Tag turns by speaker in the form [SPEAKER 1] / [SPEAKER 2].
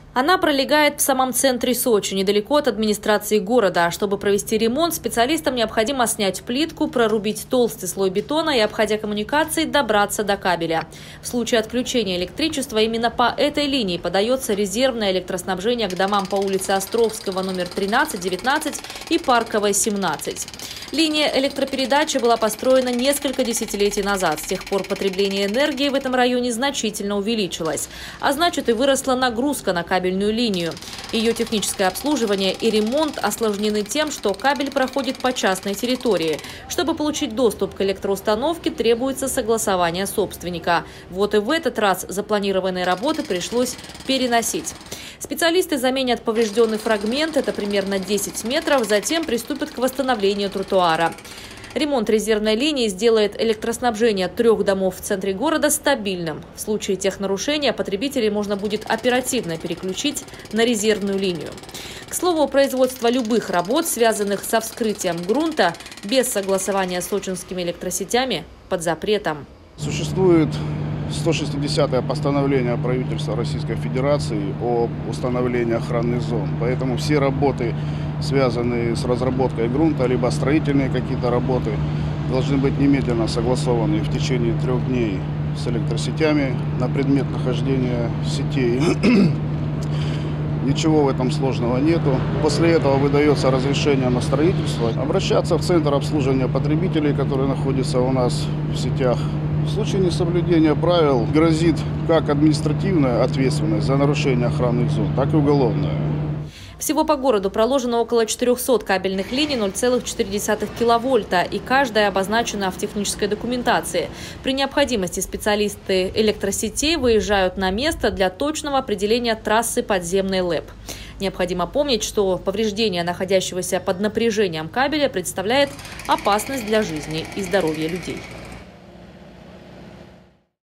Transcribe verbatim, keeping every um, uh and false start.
[SPEAKER 1] Она пролегает в самом центре Сочи, недалеко от администрации города. Чтобы провести ремонт, специалистам необходимо снять плитку, прорубить толстый слой бетона и, обходя коммуникации, добраться до кабеля. В случае отключения электричества именно по этой линии подается резервное электроснабжение к домам по улице Островского, номер тринадцать, девятнадцать и Парковой, семнадцать. Линия электропередачи была построена несколько десятилетий назад. С тех пор потребление энергии в этом районе значительно увеличилось. А значит, и выросла нагрузка на кабельную линию. Ее техническое обслуживание и ремонт осложнены тем, что кабель проходит по частной территории. Чтобы получить доступ к электроустановке, требуется согласование собственника. Вот и в этот раз запланированные работы пришлось переносить. Специалисты заменят поврежденный фрагмент, это примерно десять метров, затем приступят к восстановлению тротуара. Ремонт резервной линии сделает электроснабжение трех домов в центре города стабильным. В случае технарушения потребителей можно будет оперативно переключить на резервную линию. К слову, производство любых работ, связанных со вскрытием грунта, без согласования с сочинскими электросетями, под запретом.
[SPEAKER 2] Существует сто шестидесятое постановление правительства Российской Федерации о установлении охранных зон. Поэтому все работы, связанные с разработкой грунта, либо строительные какие-то работы, должны быть немедленно согласованы в течение трех дней с электросетями на предмет нахождения сетей. Ничего в этом сложного нету. После этого выдается разрешение на строительство. Обращаться в Центр обслуживания потребителей, который находится у нас в сетях. В случае несоблюдения правил грозит как административная ответственность за нарушение охранных зон, так и уголовная.
[SPEAKER 1] Всего по городу проложено около четырёхсот кабельных линий ноль целых четыре десятых киловольта, и каждая обозначена в технической документации. При необходимости специалисты электросетей выезжают на место для точного определения трассы подземной ЛЭП. Необходимо помнить, что повреждение находящегося под напряжением кабеля представляет опасность для жизни и здоровья людей.